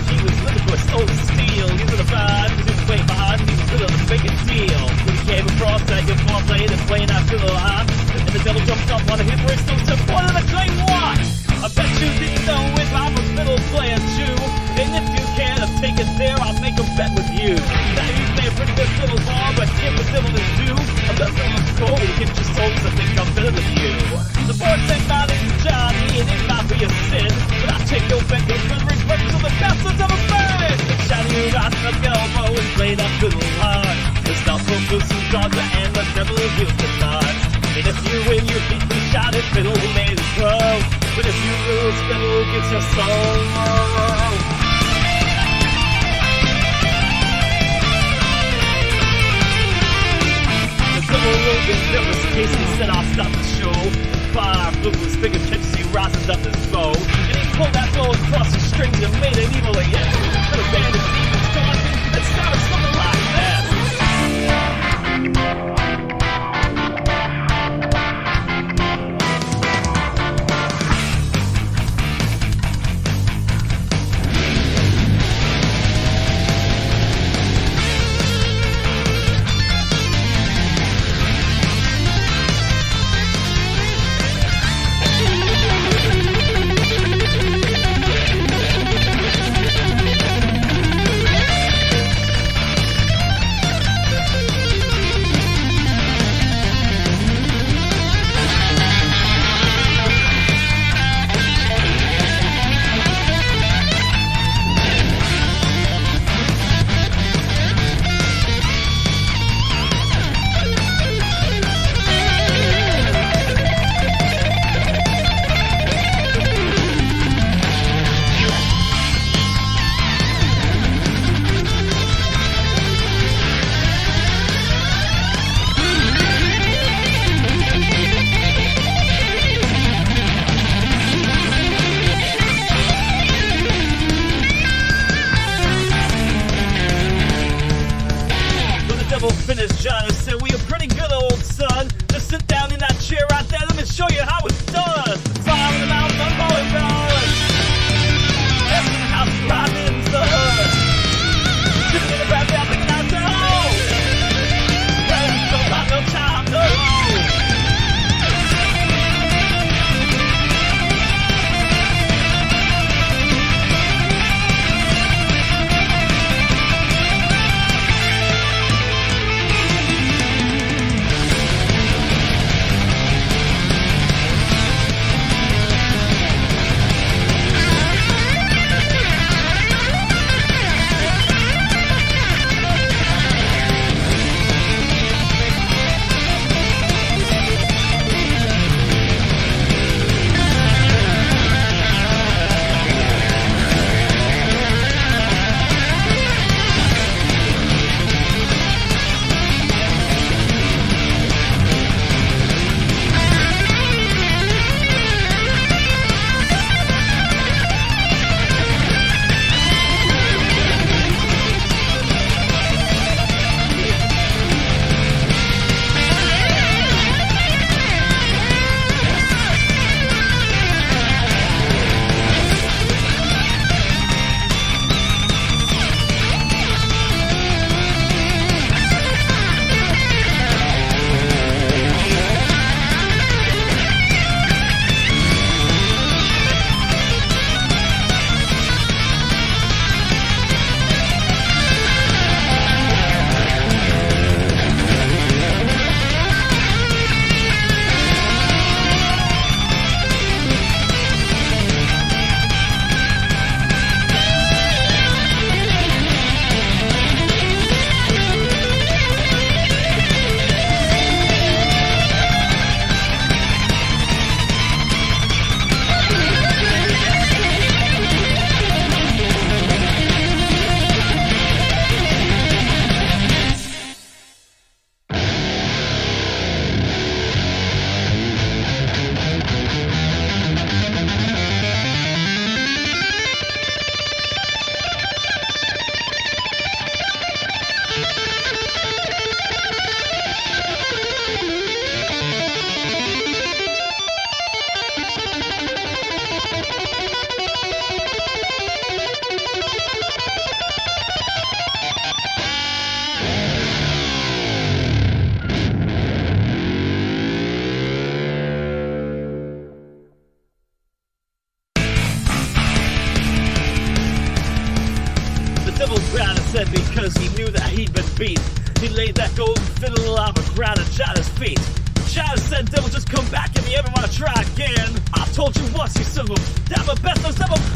like he was looking for a soul to steal. He's in the vibe, he's just way behind, he's still a big deal. He came across, taking foreplay and playing out to the line. And the devil jumped up on him where he's so disappointed and claim what? I bet you didn't know if I'm a fiddle player too. And if you can't take it there, I'll make a bet with you. Now you play a pretty good fiddle bar, but give the devil his due. I'm not going to go to get your soul to think I'm better than you. The board said my name's Johnny, and it might be a sin, but I'll take your back and reverse to the bastards of a band. Shine you out the elbow and play that fiddle hard. It's not for pussy Georgia and the devil heals the time. And if you win, you beat the shot at fiddle made it grow. But if you lose, fiddle gets your soul. Nervous case, he said I'll stop the show. Fire flew his fingertips, he rises up his bow. And he pulled that bow across the strings and made an evil again. For the band is even gone, it sounded something like that. he laid that golden fiddle on the ground at China's feet. China said, devil, just come back if you ever want to try again. I told you once, you son of a damn best of